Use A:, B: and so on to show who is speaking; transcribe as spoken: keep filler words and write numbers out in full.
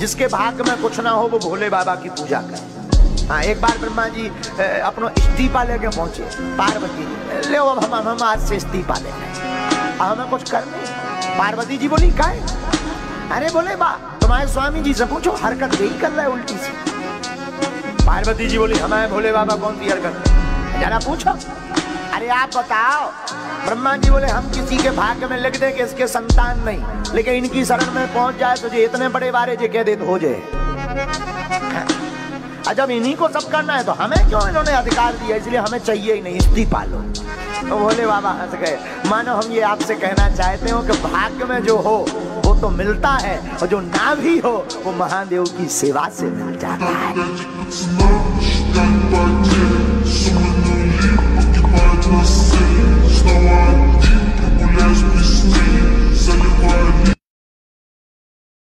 A: जिसके भाग्य में कुछ ना हो वो भोले बाबा की पूजा करे। हाँ, एक बार ब्रह्मा जी अपनो इस्तीफा लेके पहुंचे, पार्वती जी ले हम हम आज से इस्तीफा ले रहे, हमें कुछ करने। पार्वती जी बोली काहे? अरे बोले बा तुम्हारे स्वामी जी से पूछो, हरकत यही कर रहा है उल्टी सी। पार्वती जी बोली हमारे भोले बाबा कौन सी हरकत, जरा पूछो। अरे आप बताओ। ब्रह्मा जी बोले हम किसी के भाग्य में लिख दे कि इसके संतान नहीं, लेकिन इनकी शरण में पहुंच जाए तो जे इतने बड़े बारे जे कह दे तो हो जाए। जब इन्हीं को सब करना है तो हमें क्यों इन्होंने अधिकार दिया, इसलिए हमें चाहिए ही नहीं, इस्तीफा लो। तो भोले बाबा हंस गए। मानो हम ये आपसे कहना चाहते हो कि भाग्य में जो हो वो तो मिलता है, और जो ना भी हो वो महादेव की सेवा से मिल जाता है।